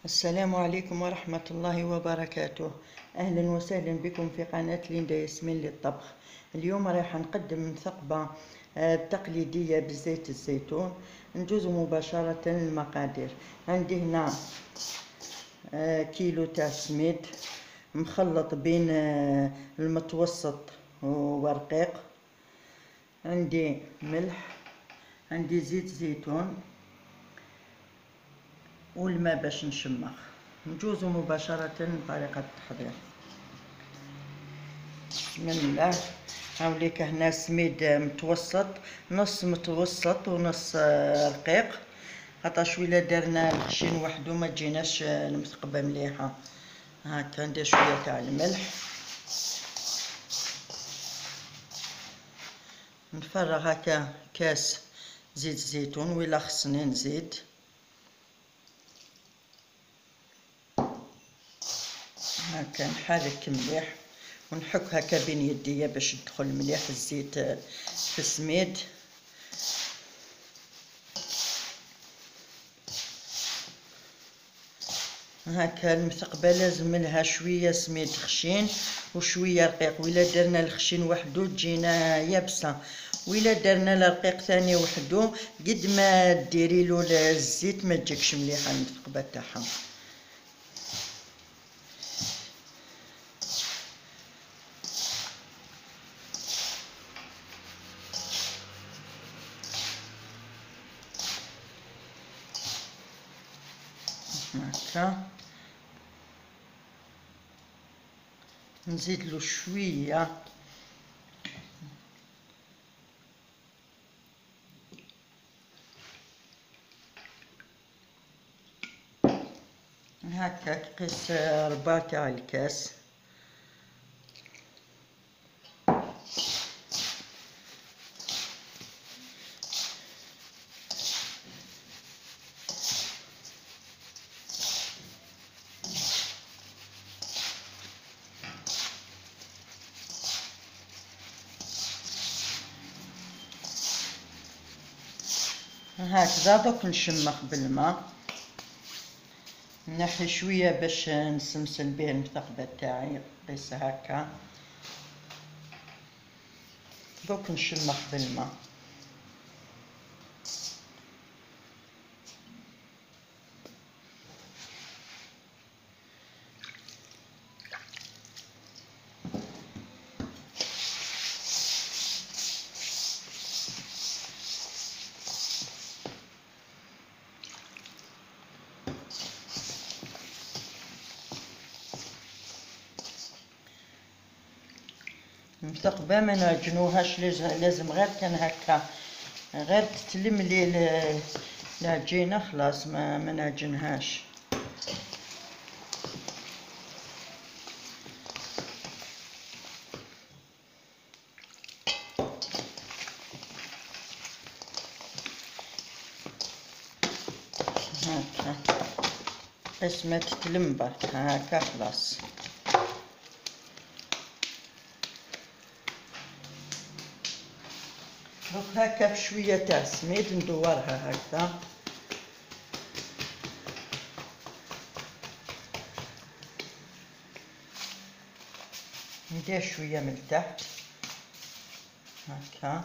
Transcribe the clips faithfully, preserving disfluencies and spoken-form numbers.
السلام عليكم ورحمة الله وبركاته. أهلا وسهلا بكم في قناة ليندا ياسمين للطبخ. اليوم راح نقدم مثقبة آه، تقليدية بزيت الزيتون. نجوز مباشرة للمقادير. عندي هنا آه، كيلو تاع سميد مخلط بين آه، المتوسط ورقيق. عندي ملح، عندي زيت زيتون والماء باش نشمخ. نجوز مباشرة لطريقة التحضير. بسم الله. هاوليك هنا سميد متوسط، نص متوسط ونص رقيق، خاطرش ولا درنا الخشين وحدو ما تجيناش المثقبة مليحة. هاكا ندير شوية تاع الملح، نفرغ هكا كاس زيت زيتون ولا خصني نزيد. هاكا نحرك مليح ونحك هكا بين يديا باش يدخل مليح الزيت في السميد. هاكا المثقبة لازم لها شوية سميد خشين وشوية رقيق، وإلا درنا الخشين وحدو تجينا يابسة، وإلا درنا الرقيق ثاني وحدو قد ما ديريلو الزيت ما تجيكش مليحة المثقبة تاعها. هاكا نزيدلو شوية هاكا قيس ربع تاع الكاس. هكذا دوك نشمخ بالماء، نحي شوية باش نسمسل به المثقبة تاعي. قيس هكا دوك نشمخ بالماء. المثقبة ما نعجنوهاش، لازم غير كان هكا غير تتلملي العجينة خلاص، ما ما نعجنهاش. هكا قيس ما تتلم برك هكا خلاص. دوك هكا بشوية تاع سميد ندورها هكا. ندير شوية من تحت هكا.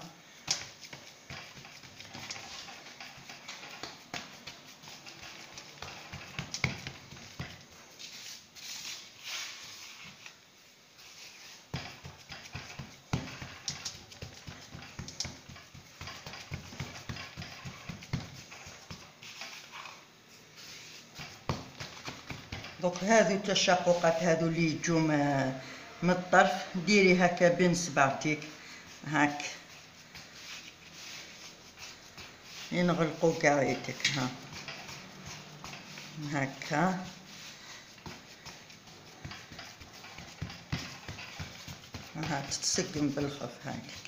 دوك هذو التشققات هذو اللي يجو من الطرف ديري هكا بين صباعتك هاك ينغلقوا قاعدتك. ها هكا ها تتسقم بالخف هاك.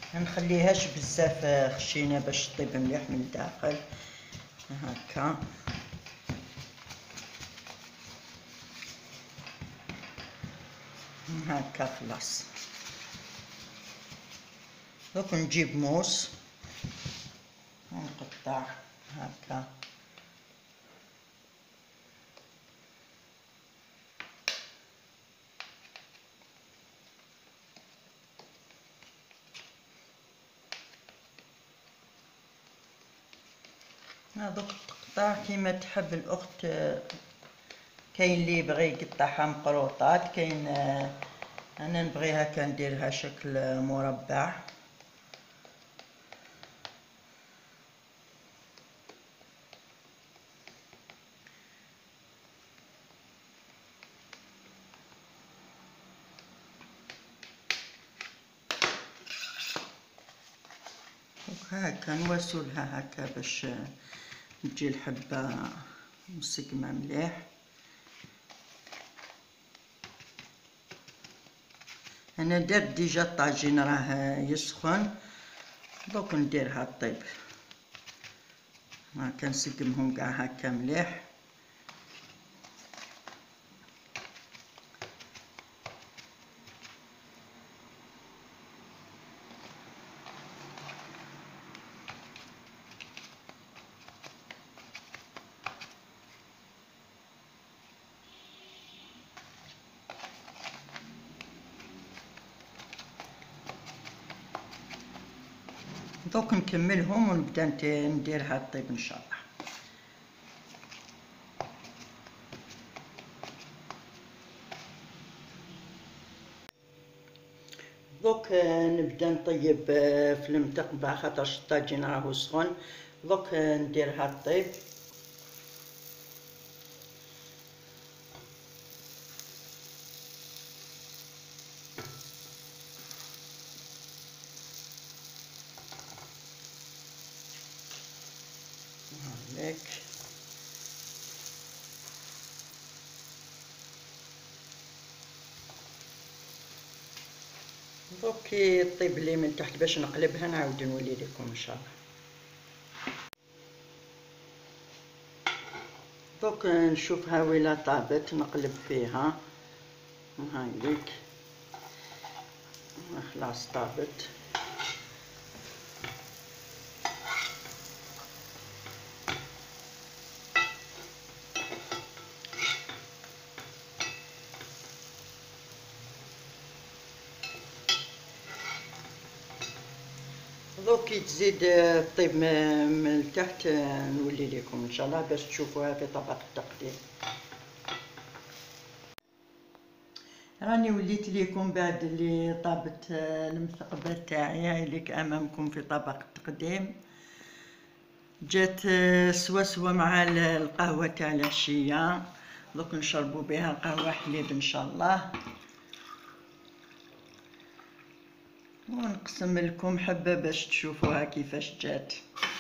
ما نخليهاش بزاف خشينه باش تطيب مليح من الداخل. هكا هكا خلاص. دوك نجيب موس ونقطع هكا. هذوك تقطع كيما تحب الاخت. كاين اللي يبغي يقطعها مقروطات، كاين انا نبغيها كنديرها شكل مربع. هكا نواسولها هكا باش تجي الحبة مسقمة مليح. انا درت ديجا الطاجين راه يسخن، دوك نديرها طيب. هاكا نسقمهم كاع هكا مليح. دوك نكملهم ونبدا نديرها طيب ان شاء الله. دوك نبدا نطيب في المتقبة خاطرش الطاجين راهو سخون. دوك نديرها طيب. هاك دوك كي طيب لي من تحت باش نقلبها نعاود نولي لكم ان شاء الله. دوك نشوفها ولا طابت نقلب فيها. هايليك خلاص طابت. دوك كي تزيد طيب من التحت نولي لكم ان شاء الله باش تشوفوها في طبق التقديم. راني وليت ليكم بعد اللي طابت المثقبة تاعي. هاي ليك امامكم في طبق التقديم. جات سوا سوا مع القهوة تاع العشية. دوك نشربوا بها قهوة حليب ان شاء الله. ونقسم لكم حبة باش تشوفوها كيفاش جات.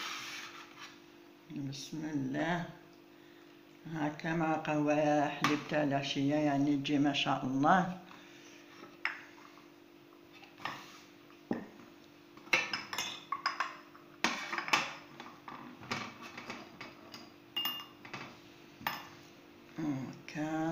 بسم الله. هكا مع قهوة حليب تاع العشية يعني تجي ما شاء الله. هكا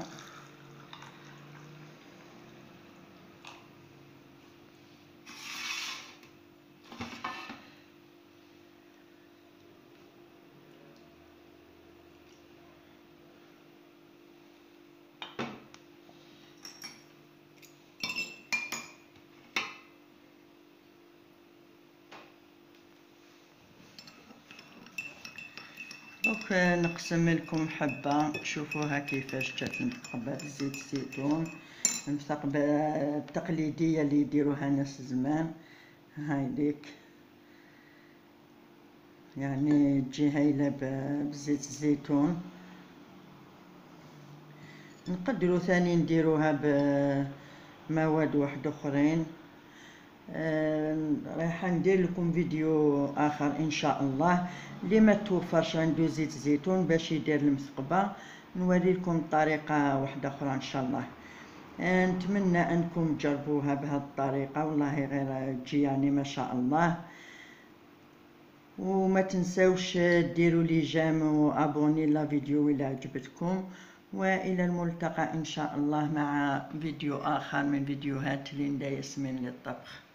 دوك نقسم لكم حبة شوفوها كيفاش جات المثقبة بزيت الزيتون. المثقبة التقليدية اللي يديروها ناس زمان. هاي ليك يعني تجي هايلة بزيت الزيتون. نقدروا ثاني نديروها بمواد واحد اخرين. آه راح ندير لكم فيديو اخر ان شاء الله. اللي ما توفرش عنده زيت الزيتون باش يدير المثقبة نوري لكم طريقة واحدة اخرى ان شاء الله. نتمنى انكم تجربوها بهذه الطريقه، والله غير تجي يعني ما شاء الله. وما تنسوش ديروا لي جيم وابوني لا فيديو الى عجبتكم، والى الملتقى ان شاء الله مع فيديو اخر من فيديوهات ليندا ياسمين للطبخ.